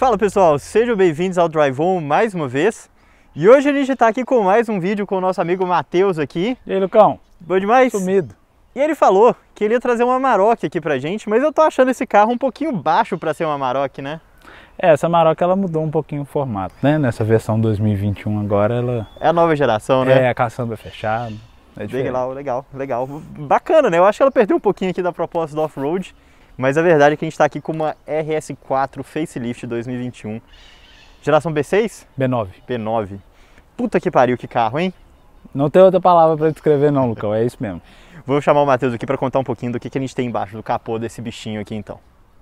Fala pessoal, sejam bem-vindos ao Drive On mais uma vez. E hoje a gente está aqui com mais um vídeo com o nosso amigo Matheus aqui. E aí, Lucão? Bom demais? Sumido. E ele falou que ele ia trazer uma Amarok aqui pra gente, mas eu tô achando esse carro um pouquinho baixo para ser uma Amarok, né? Essa Amarok ela mudou um pouquinho o formato, né? Nessa versão 2021 agora ela... É a nova geração, né? É, a caçamba fechada. Legal. Bacana, né? Eu acho que ela perdeu um pouquinho aqui da proposta do off-road, mas a verdade é que a gente está aqui com uma RS4 Facelift 2021. Geração B6? B9. B9. Puta que pariu, que carro, hein? Não tem outra palavra para descrever não, Lucão, é isso mesmo. Vou chamar o Matheus aqui para contar um pouquinho do que a gente tem embaixo do capô desse bichinho aqui então.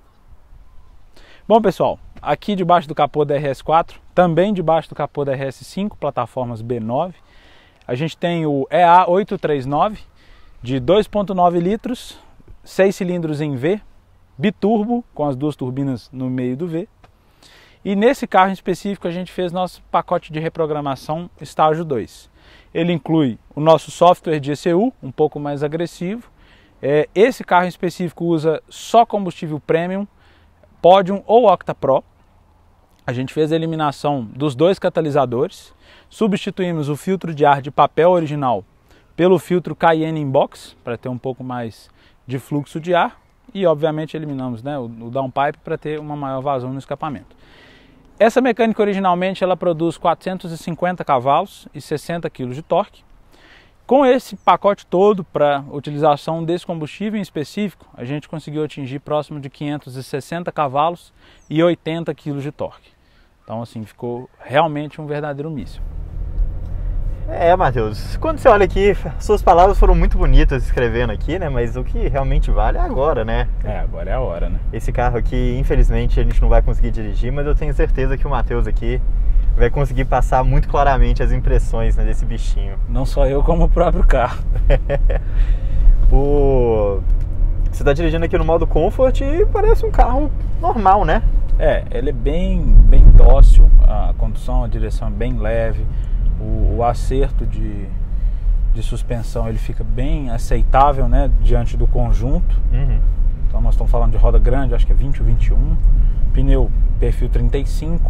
Bom pessoal, aqui debaixo do capô da RS4, também debaixo do capô da RS5, plataformas B9, a gente tem o EA839 de 2.9 litros, 6 cilindros em V, biturbo, com as duas turbinas no meio do V. E nesse carro em específico a gente fez nosso pacote de reprogramação estágio 2. Ele inclui o nosso software de ECU, um pouco mais agressivo. Esse carro em específico usa só combustível premium, Podium ou Octa Pro. A gente fez a eliminação dos dois catalisadores, substituímos o filtro de ar de papel original pelo filtro Cayenne Inbox, para ter um pouco mais de fluxo de ar, e obviamente eliminamos, né, o downpipe para ter uma maior vazão no escapamento. Essa mecânica originalmente ela produz 450 cavalos e 60 kg de torque. Com esse pacote todo para utilização desse combustível em específico, a gente conseguiu atingir próximo de 560 cavalos e 80 kg de torque. Então assim, ficou realmente um verdadeiro míssil. Matheus, quando você olha aqui, suas palavras foram muito bonitas escrevendo aqui, né? Mas o que realmente vale é agora, né? Agora é a hora, né? Esse carro aqui, infelizmente, a gente não vai conseguir dirigir, mas eu tenho certeza que o Matheus aqui vai conseguir passar muito claramente as impressões, né, desse bichinho. Não só eu, como o próprio carro. Você está dirigindo aqui no modo Comfort e parece um carro normal, né? Ele é bem dócil, a condução, a direção é bem leve. O acerto de suspensão ele fica bem aceitável, né, diante do conjunto. Então nós estamos falando de roda grande, acho que é 20 ou 21, pneu perfil 35,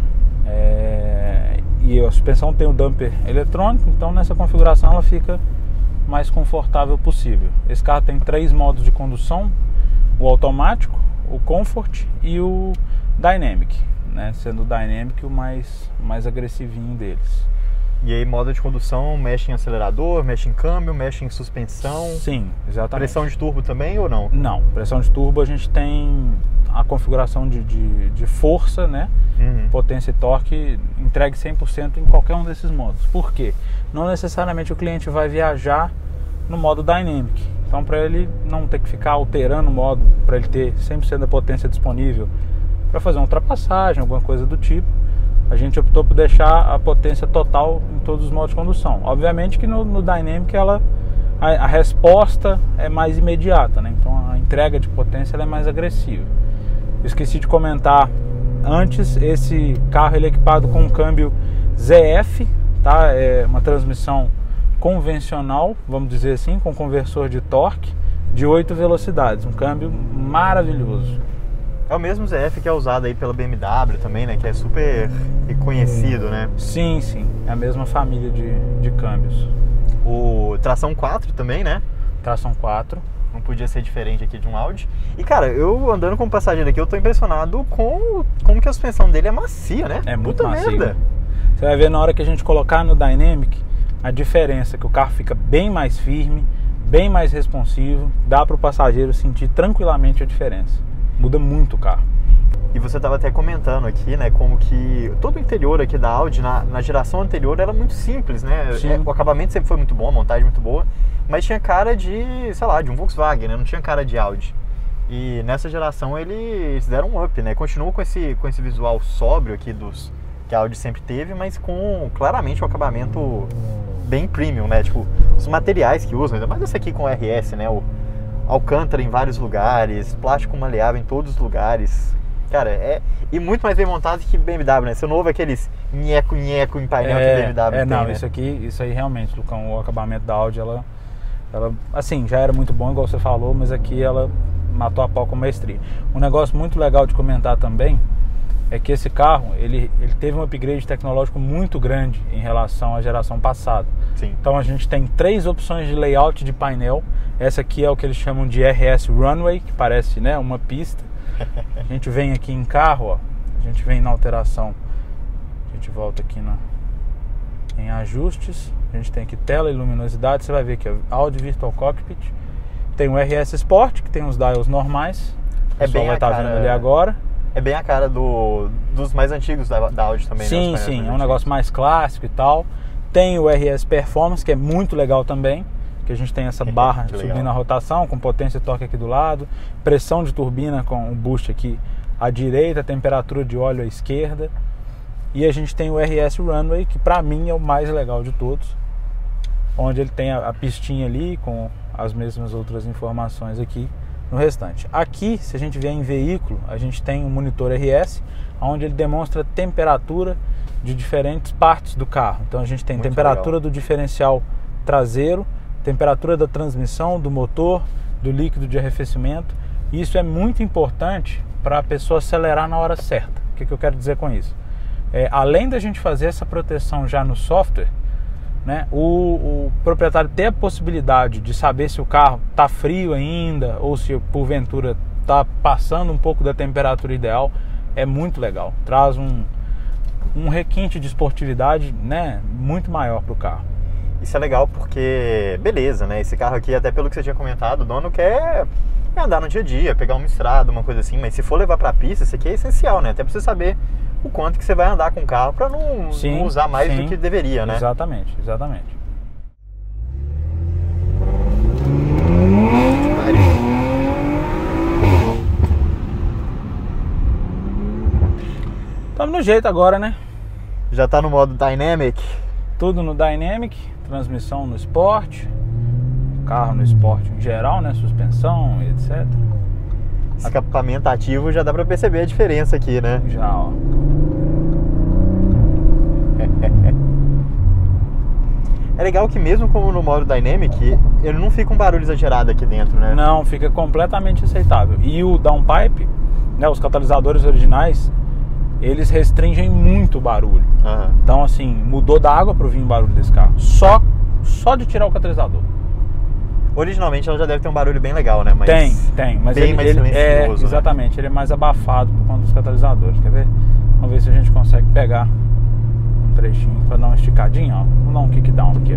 e a suspensão tem o damper eletrônico, então nessa configuração ela fica mais confortável possível. Esse carro tem 3 modos de condução: o automático, o Comfort e o Dynamic, né, sendo o Dynamic o mais agressivinho deles. E aí, modo de condução, mexe em acelerador, mexe em câmbio, mexe em suspensão? Sim, exatamente. Pressão de turbo também ou não? Não, pressão de turbo a gente tem a configuração de força, né? Potência e torque entregue 100% em qualquer um desses modos. Por quê? Não necessariamente o cliente vai viajar no modo Dynamic. Então, para ele não ter que ficar alterando o modo, para ele ter 100% da potência disponível para fazer uma ultrapassagem, alguma coisa do tipo, a gente optou por deixar a potência total em todos os modos de condução. Obviamente que no Dynamic a resposta é mais imediata, né? Então a entrega de potência ela é mais agressiva. Eu esqueci de comentar antes, esse carro ele é equipado com um câmbio ZF, tá? É uma transmissão convencional, vamos dizer assim, com conversor de torque de 8 velocidades, um câmbio maravilhoso. É o mesmo ZF que é usado aí pela BMW também, né? Que é super reconhecido, né? Sim, é a mesma família de câmbios. O tração 4 também, né? Tração 4. Não podia ser diferente aqui de um Audi. E cara, eu andando como passageiro aqui, eu tô impressionado com como que a suspensão dele é macia, né? É muito Puta macia. Merda. Você vai ver na hora que a gente colocar no Dynamic a diferença, que o carro fica bem mais firme, bem mais responsivo, dá para o passageiro sentir tranquilamente a diferença. Muda muito o carro. E você estava até comentando aqui, né, como que todo o interior aqui da Audi, na geração anterior, era muito simples, né? O acabamento sempre foi muito bom, a montagem muito boa, mas tinha cara de, sei lá, de um Volkswagen, né? Não tinha cara de Audi. E nessa geração eles deram um up, né? Continuam com esse visual sóbrio aqui que a Audi sempre teve, mas com claramente um acabamento bem premium, né? Tipo, os materiais que usam, ainda mais esse aqui com RS, né? O Alcântara em vários lugares, plástico maleável em todos os lugares. Cara, e muito mais bem montado que BMW, né? Você não ouve aqueles nheco em painel que BMW tem, não, né? Isso aí realmente, Lucão, o acabamento da Audi, ela assim, já era muito bom, igual você falou, mas aqui ela matou a pau com maestria. Um negócio muito legal de comentar também é que esse carro ele teve um upgrade tecnológico muito grande em relação à geração passada. Sim. Então a gente tem 3 opções de layout de painel. Essa aqui é o que eles chamam de RS Runway, que parece, né, uma pista. A gente vem aqui em carro, ó, a gente vem na alteração, a gente volta aqui em ajustes, a gente tem aqui tela e luminosidade, você vai ver aqui, ó, Audi Virtual Cockpit, tem o RS Sport, que tem os dials normais, o pessoal vai estar vendo ali agora. É bem a cara dos mais antigos da Audi também. Sim, né, sim, é um negócio mais clássico e tal. Tem o RS Performance, que é muito legal também, que a gente tem essa barra subindo a rotação, com potência e torque aqui do lado, pressão de turbina com o boost aqui à direita, temperatura de óleo à esquerda. E a gente tem o RS Runway, que pra mim é o mais legal de todos, onde ele tem a pistinha ali com as mesmas outras informações aqui no restante. Aqui, se a gente vier em veículo, a gente tem um monitor RS, onde ele demonstra temperatura de diferentes partes do carro. Então a gente tem muito temperatura legal do diferencial traseiro, temperatura da transmissão, do motor, do líquido de arrefecimento. E isso é muito importante para a pessoa acelerar na hora certa. O que eu quero dizer com isso? Além da gente fazer essa proteção já no software, né, o proprietário ter a possibilidade de saber se o carro está frio ainda ou se porventura está passando um pouco da temperatura ideal, é muito legal. Traz um requinte de esportividade, né, muito maior para o carro. Isso é legal porque, beleza, né? Esse carro aqui, até pelo que você tinha comentado, o dono quer andar no dia a dia, pegar uma estrada, uma coisa assim, mas se for levar para a pista, isso aqui é essencial, né? Até para você saber o quanto que você vai andar com o carro para não usar mais do que deveria, né? Exatamente, exatamente. Estamos no jeito agora, né? Já tá no modo Dynamic? Tudo no Dynamic, transmissão no Sport, carro no Sport em geral, né? Suspensão, etc. Escapamento ativo, já dá pra perceber a diferença aqui, né? Já, ó. É legal que mesmo como no modo Dynamic, ele não fica um barulho exagerado aqui dentro, né? Não, fica completamente aceitável. E o downpipe, né, os catalisadores originais, eles restringem muito o barulho. Uhum. Então, assim, mudou da água para vir o barulho desse carro. Só de tirar o catalisador. Originalmente ela já deve ter um barulho bem legal, né? Mas tem, mas bem mais silencioso, né? Exatamente, ele é mais abafado por conta dos catalisadores. Quer ver? Vamos ver se a gente consegue pegar um trechinho para dar uma esticadinha, ó. Vamos dar um kickdown aqui,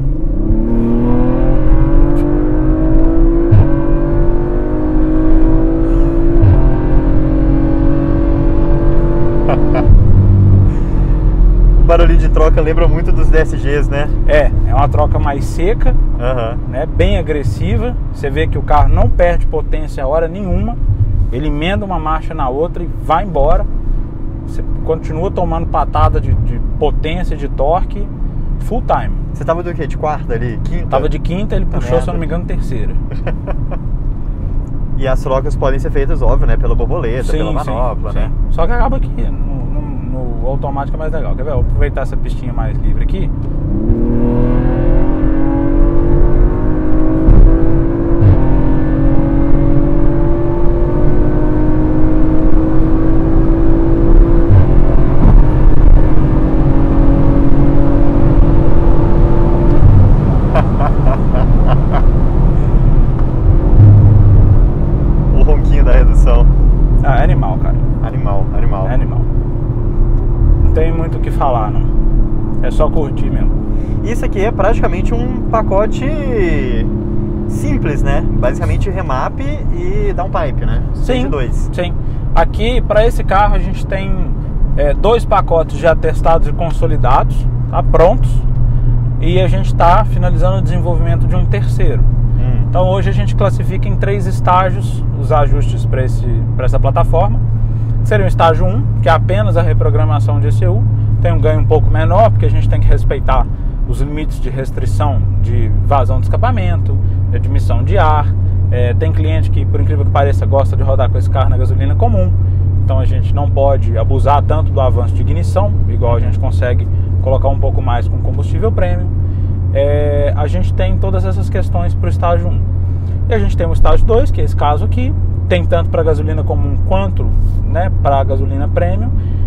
O barulhinho de troca lembra muito dos DSGs, né? É uma troca mais seca, né, bem agressiva. Você vê que o carro não perde potência a hora nenhuma. Ele emenda uma marcha na outra e vai embora. Você continua tomando patada de potência, de torque, full time. Você tava do quê? De quarta ali? Quinta? Tava de quinta, ele puxou, se eu não me engano, terceira. E as trocas podem ser feitas, óbvio, né? Pela borboleta, pela manopla, né? Só que acaba aqui, no automático é mais legal. Quer ver? Vou aproveitar essa pistinha mais livre aqui. O ronquinho da redução. Ah, é animal, cara. Animal. É animal. Não tem muito o que falar, não. É só curtir mesmo. Isso aqui é praticamente um pacote simples, né? Basicamente remap e downpipe, né? Sim, dois. Sim. Aqui, para esse carro, a gente tem 2 pacotes já testados e consolidados, tá? Prontos. E a gente está finalizando o desenvolvimento de um terceiro. Então hoje a gente classifica em 3 estágios os ajustes para essa plataforma. Seria o estágio 1, que é apenas a reprogramação de ECU. Tem um ganho um pouco menor, porque a gente tem que respeitar os limites de restrição de vazão de escapamento, de admissão de ar. Tem cliente que, por incrível que pareça, gosta de rodar com esse carro na gasolina comum. Então a gente não pode abusar tanto do avanço de ignição, igual a gente consegue colocar um pouco mais com combustível premium. A gente tem todas essas questões para o estágio 1. E a gente tem o estágio 2, que é esse caso aqui. Tem tanto para gasolina comum quanto, né, para gasolina premium.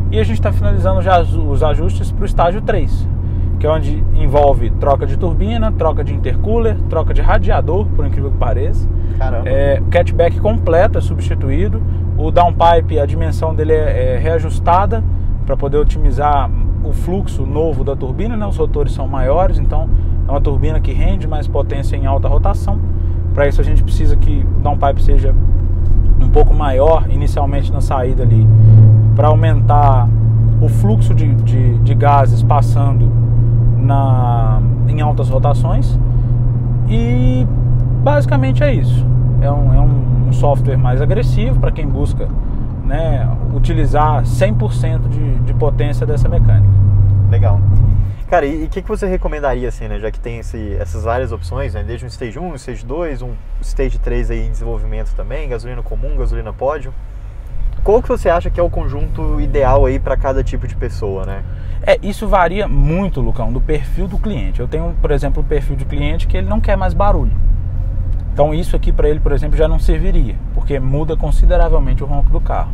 E a gente está finalizando já os ajustes para o estágio 3, que é onde envolve troca de turbina, troca de intercooler, troca de radiador, por incrível que pareça. Caramba. O catchback completo é substituído, o downpipe, a dimensão dele é reajustada para poder otimizar o fluxo novo da turbina, né? Os rotores são maiores, então é uma turbina que rende mais potência em alta rotação. Para isso a gente precisa que o downpipe seja um pouco maior inicialmente na saída ali, para aumentar o fluxo de gases passando em altas rotações. E basicamente é isso. É um software mais agressivo para quem busca, né, utilizar 100% de potência dessa mecânica. Legal. Cara, e o que você recomendaria, assim, né, já que tem essas várias opções, né, desde um Stage 1, um Stage 2, um Stage 3 aí em desenvolvimento também, gasolina comum, gasolina pódio. Qual que você acha que é o conjunto ideal aí para cada tipo de pessoa, né? Isso varia muito, Lucão, do perfil do cliente. Eu tenho, por exemplo, um perfil de cliente que ele não quer mais barulho. Então isso aqui para ele, por exemplo, já não serviria, porque muda consideravelmente o ronco do carro.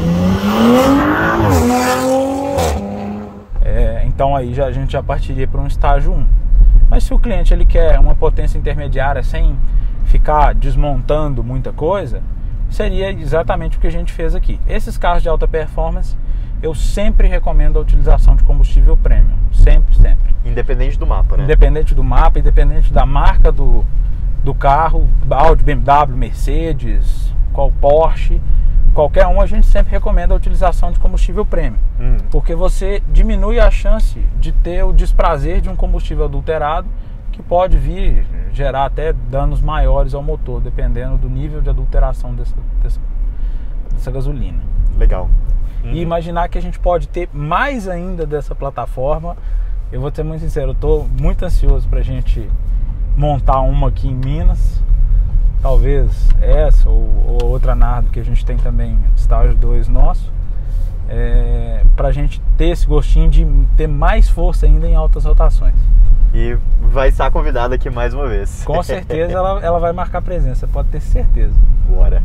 Então aí a gente já partiria para um estágio 1. Mas se o cliente ele quer uma potência intermediária sem ficar desmontando muita coisa, seria exatamente o que a gente fez aqui. Esses carros de alta performance, eu sempre recomendo a utilização de combustível premium. Sempre, sempre. Independente do mapa, né? Independente do mapa, independente da marca do carro, Audi, BMW, Mercedes, Porsche, qualquer um, a gente sempre recomenda a utilização de combustível premium. Porque você diminui a chance de ter o desprazer de um combustível adulterado, que pode vir gerar até danos maiores ao motor, dependendo do nível de adulteração dessa gasolina. Legal. E imaginar que a gente pode ter mais ainda dessa plataforma. Eu vou ser muito sincero, eu estou muito ansioso para a gente montar uma aqui em Minas, talvez essa ou outra Nardo que a gente tem também, estágio 2 nosso, para a gente ter esse gostinho de ter mais força ainda em altas rotações. E vai estar convidada aqui mais uma vez. Com certeza ela vai marcar presença, pode ter certeza. Bora.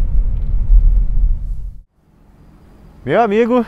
Meu amigo,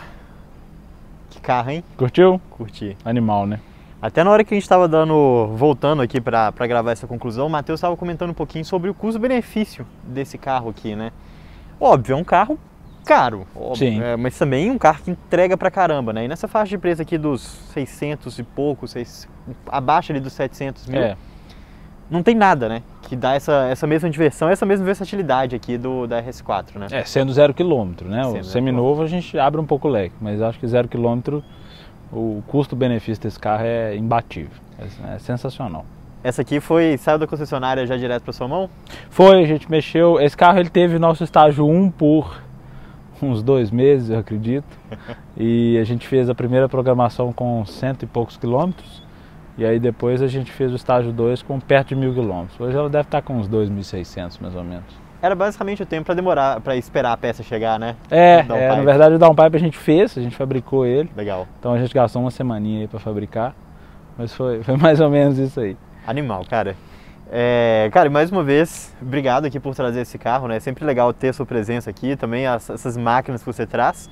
que carro, hein? Curtiu? Curti. Animal, né? Até na hora que a gente estava voltando aqui para gravar essa conclusão, o Matheus estava comentando um pouquinho sobre o custo-benefício desse carro aqui, né? Óbvio, é um carro caro, óbvio, sim. Mas também um carro que entrega pra caramba, né? E nessa faixa de preço aqui dos 600 e pouco, abaixo ali dos 700 mil, não tem nada, né? Que dá essa mesma diversão, essa mesma versatilidade aqui da RS4, né? Sendo 0 km, né? Sendo o seminovo a gente abre um pouco o leque, mas acho que 0 km o custo-benefício desse carro é imbatível, é sensacional. Essa aqui saiu da concessionária já direto para sua mão? Foi, a gente mexeu, esse carro ele teve nosso estágio 1 por uns 2 meses, eu acredito, e a gente fez a primeira programação com 100 e poucos quilômetros, e aí depois a gente fez o estágio 2 com perto de 1000 quilômetros. Hoje ela deve estar com uns 2.600 mais ou menos. Era basicamente o tempo para esperar a peça chegar, né? Na verdade o downpipe a gente fabricou ele. Legal. Então a gente gastou uma semaninha aí para fabricar, mas foi mais ou menos isso aí. Animal, cara. Cara, mais uma vez, obrigado aqui por trazer esse carro, né? É sempre legal ter a sua presença aqui, também essas máquinas que você traz.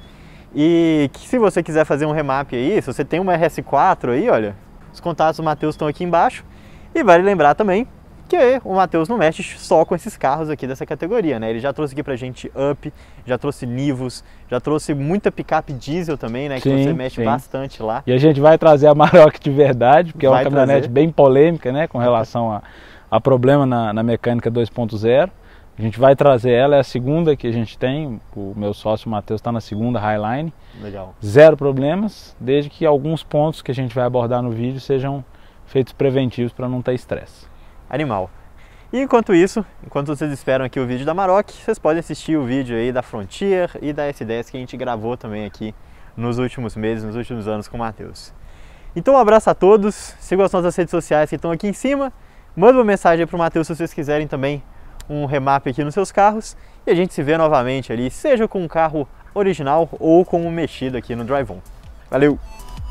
E que se você quiser fazer um remap aí, se você tem uma RS4 aí, olha, os contatos do Matheus estão aqui embaixo. E vale lembrar também que o Matheus não mexe só com esses carros aqui dessa categoria, né? Ele já trouxe aqui pra gente Up, já trouxe Nivus, já trouxe muita picape diesel também, né? Que você mexe bastante lá. E a gente vai trazer a Maroc de verdade, porque é uma caminhonete bem polêmica, né? Com relação a problema na mecânica 2.0. A gente vai trazer ela, é a segunda que a gente tem, o meu sócio Matheus está na segunda Highline. Legal. 0 problemas, desde que alguns pontos que a gente vai abordar no vídeo sejam feitos preventivos para não ter estresse. Animal. E enquanto isso, enquanto vocês esperam aqui o vídeo da Maroc, vocês podem assistir o vídeo aí da Frontier e da S10 que a gente gravou também aqui nos últimos meses, nos últimos anos com o Matheus. Então um abraço a todos, sigam as nossas redes sociais que estão aqui em cima, manda uma mensagem aí pro Matheus se vocês quiserem também um remap aqui nos seus carros e a gente se vê novamente ali, seja com um carro original ou com um mexido aqui no Drive On. Valeu!